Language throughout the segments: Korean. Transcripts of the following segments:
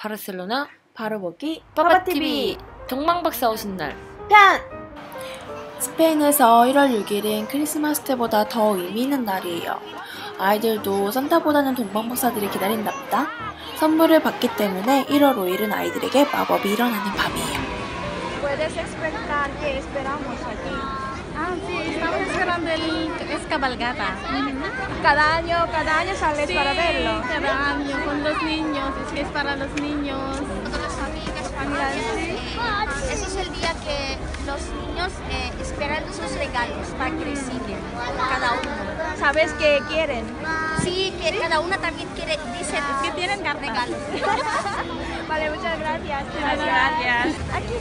바르셀로나 바로 보기 빠바TV 동방박사 오신 날 편! 스페인에서 1월 6일은 크리스마스 때보다 더 의미 있는 날이에요. 아이들도 산타보다는 동방박사들이 기다린답니다. 선물을 받기 때문에 1월 5일은 아이들에게 마법이 일어나는 밤이에요. Puedes explicar qué esperamos aquí. Sí, estamos esperando es cabalgata. Cada año sales para verlo. Cada año con los niños, es que es para los niños. Las familias, ese es el día que los niños esperan sus regalos para que les siguen, cada uno. ¿Sabes qué quieren? Sí, que cada una también quiere, dice Que tienen regalos. Vale, muchas gracias. Gracias. Aquí.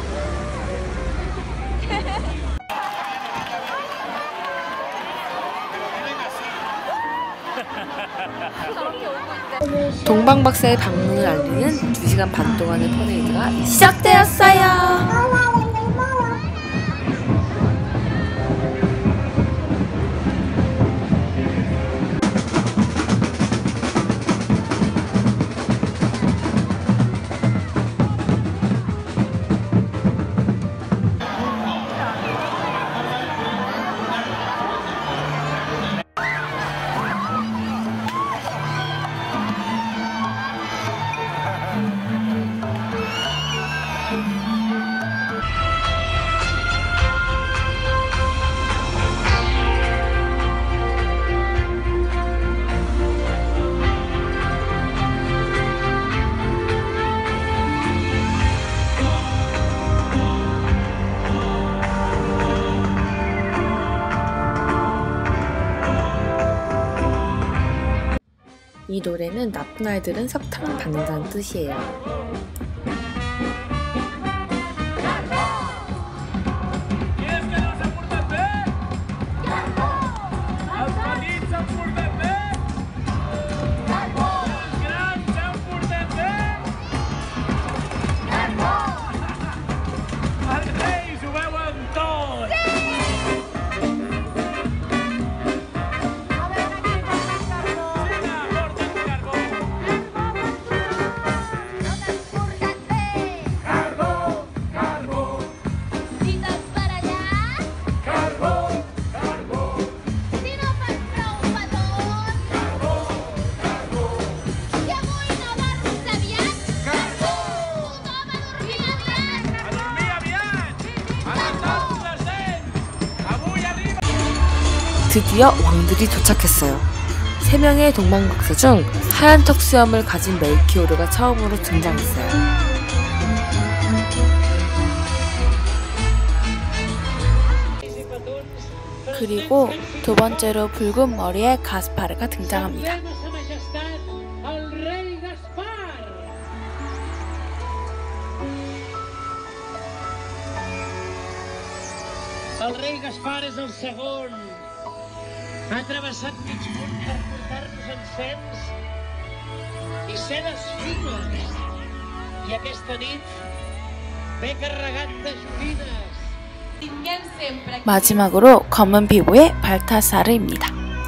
동방박사의 방문을 알리는 2시간 반 동안의 퍼레이드가 시작되었어요. 이 노래는 나쁜 아이들은 사탕을 받는다는 뜻이에요. 드디어 왕들이 도착했어요. 3명의 동방박사 중 하얀 턱수염을 가진 멜키오르가 처음으로 등장했어요. 그리고 두 번째로 붉은 머리의 가스파르가 등장합니다. El rei Gaspar és el segon. Ha travessat mig món per portar-nos encens i ceres fines. I aquesta nit ve carregat de joguines. 마지막으로 검은 피부의 발타사르입니다.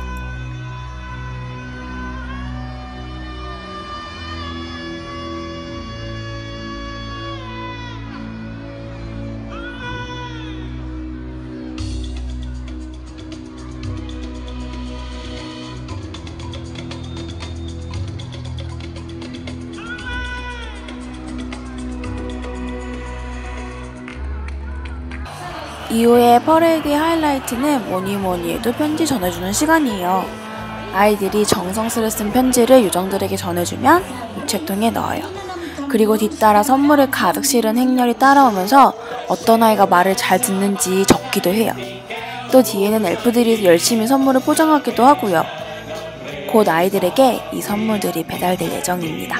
이후에 퍼레이드의 하이라이트는 뭐니뭐니 해도 편지 전해주는 시간이에요. 아이들이 정성스레 쓴 편지를 요정들에게 전해주면 우체통에 넣어요. 그리고 뒤따라 선물을 가득 실은 행렬이 따라오면서 어떤 아이가 말을 잘 듣는지 적기도 해요. 또 뒤에는 엘프들이 열심히 선물을 포장하기도 하고요. 곧 아이들에게 이 선물들이 배달될 예정입니다.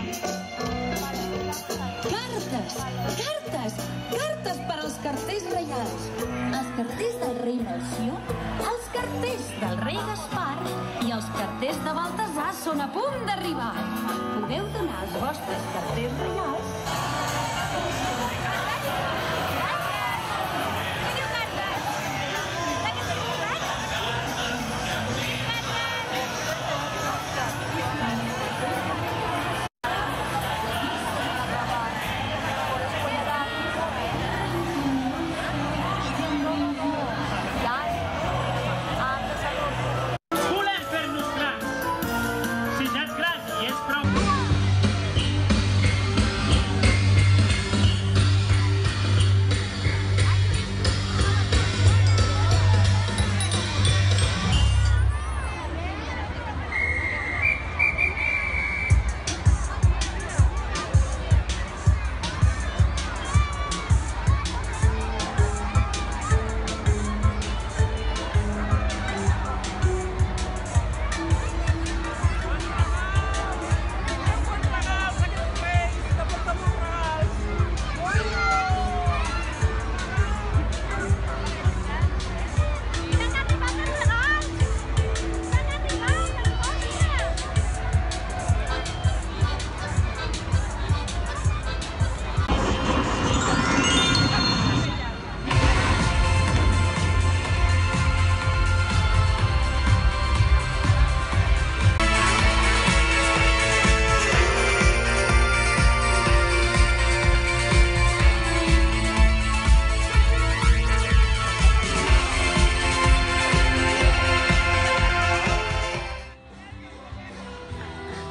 Els cartells del rei Gaspar i els cartells de Baltasar són a punt d'arribar. Podeu donar els vostres cartells reials.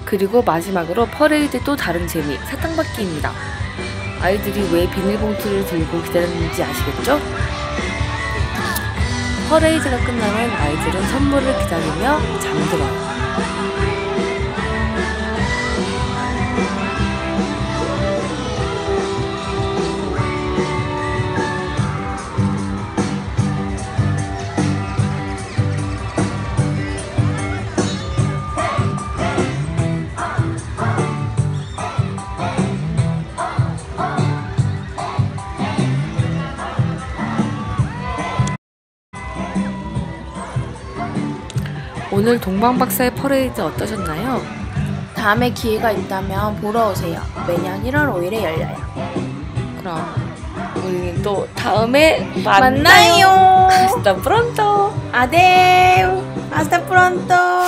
그리고 마지막으로 퍼레이드 또 다른 재미, 사탕받기입니다. 아이들이 왜 비닐봉투를 들고 기다렸는지 아시겠죠? 퍼레이드가 끝나면 아이들은 선물을 기다리며 잠들어요. 오늘 동방박사의 퍼레이드 어떠셨나요? 다음에 기회가 있다면 보러 오세요. 매년 1월 5일에 열려요. 그럼 우리는 또 다음에 만나요. Hasta pronto. Adeu. Hasta pronto.